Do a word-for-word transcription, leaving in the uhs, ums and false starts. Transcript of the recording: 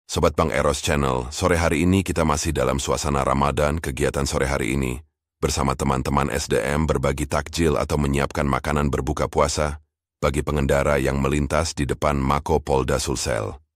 Sobat Bang Eros Channel, sore hari ini kita masih dalam suasana Ramadan. Kegiatan sore hari ini, bersama teman-teman S D M berbagi takjil atau menyiapkan makanan berbuka puasa bagi pengendara yang melintas di depan Mako Polda Sulsel.